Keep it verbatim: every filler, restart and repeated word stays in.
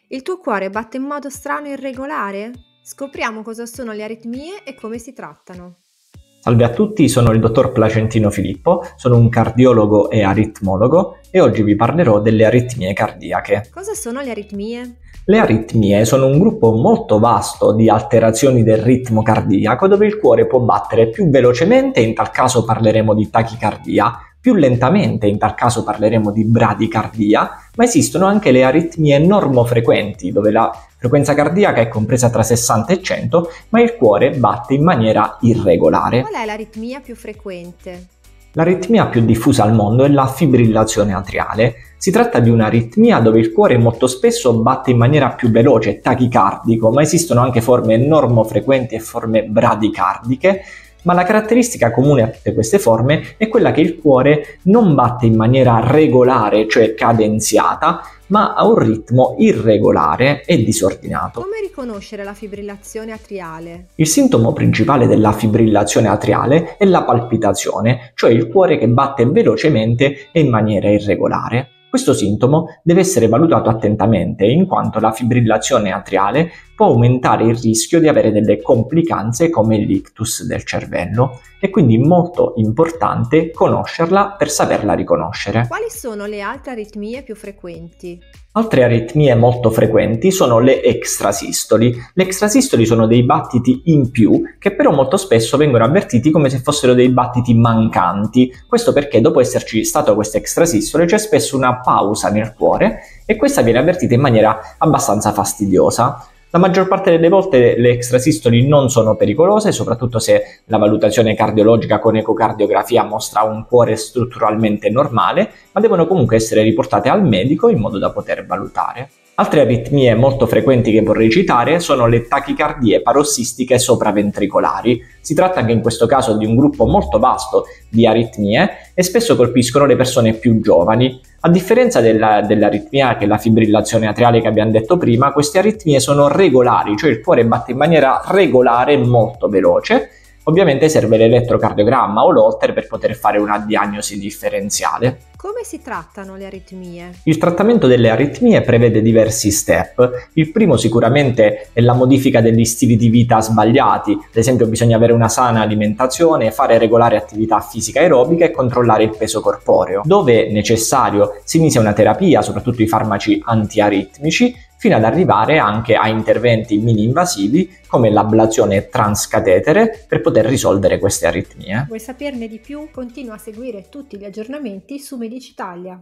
Il tuo cuore batte in modo strano e irregolare? Scopriamo cosa sono le aritmie e come si trattano. Salve a tutti, sono il dottor Placentino Filippo, sono un cardiologo e aritmologo e oggi vi parlerò delle aritmie cardiache. Cosa sono le aritmie? Le aritmie sono un gruppo molto vasto di alterazioni del ritmo cardiaco dove il cuore può battere più velocemente, in tal caso parleremo di tachicardia, più lentamente, in tal caso parleremo di bradicardia, ma esistono anche le aritmie normofrequenti, dove la frequenza cardiaca è compresa tra sessanta e cento, ma il cuore batte in maniera irregolare. Qual è l'aritmia più frequente? L'aritmia più diffusa al mondo è la fibrillazione atriale. Si tratta di un'aritmia dove il cuore molto spesso batte in maniera più veloce, tachicardico, ma esistono anche forme normofrequenti e forme bradicardiche. Ma la caratteristica comune a tutte queste forme è quella che il cuore non batte in maniera regolare, cioè cadenziata, ma a un ritmo irregolare e disordinato. Come riconoscere la fibrillazione atriale? Il sintomo principale della fibrillazione atriale è la palpitazione, cioè il cuore che batte velocemente e in maniera irregolare. Questo sintomo deve essere valutato attentamente, in quanto la fibrillazione atriale può aumentare il rischio di avere delle complicanze come l'ictus del cervello. È quindi molto importante conoscerla per saperla riconoscere. Quali sono le altre aritmie più frequenti? Altre aritmie molto frequenti sono le extrasistoli. Le extrasistoli sono dei battiti in più che però molto spesso vengono avvertiti come se fossero dei battiti mancanti. Questo perché dopo esserci stato queste extrasistole c'è spesso una pausa nel cuore e questa viene avvertita in maniera abbastanza fastidiosa. La maggior parte delle volte le extrasistoli non sono pericolose, soprattutto se la valutazione cardiologica con ecocardiografia mostra un cuore strutturalmente normale, ma devono comunque essere riportate al medico in modo da poter valutare. Altre aritmie molto frequenti che vorrei citare sono le tachicardie parossistiche sopraventricolari. Si tratta anche in questo caso di un gruppo molto vasto di aritmie e spesso colpiscono le persone più giovani. A differenza della, dell'aritmia che è la fibrillazione atriale che abbiamo detto prima, queste aritmie sono regolari, cioè il cuore batte in maniera regolare e molto veloce. Ovviamente serve l'elettrocardiogramma o l'Holter per poter fare una diagnosi differenziale. Come si trattano le aritmie? Il trattamento delle aritmie prevede diversi step. Il primo sicuramente è la modifica degli stili di vita sbagliati, ad esempio bisogna avere una sana alimentazione, fare regolare attività fisica aerobica e controllare il peso corporeo. Dove necessario si inizia una terapia, soprattutto i farmaci antiaritmici, fino ad arrivare anche a interventi mini-invasivi come l'ablazione transcatetere per poter risolvere queste aritmie. Vuoi saperne di più? Continua a seguire tutti gli aggiornamenti su Medicitalia.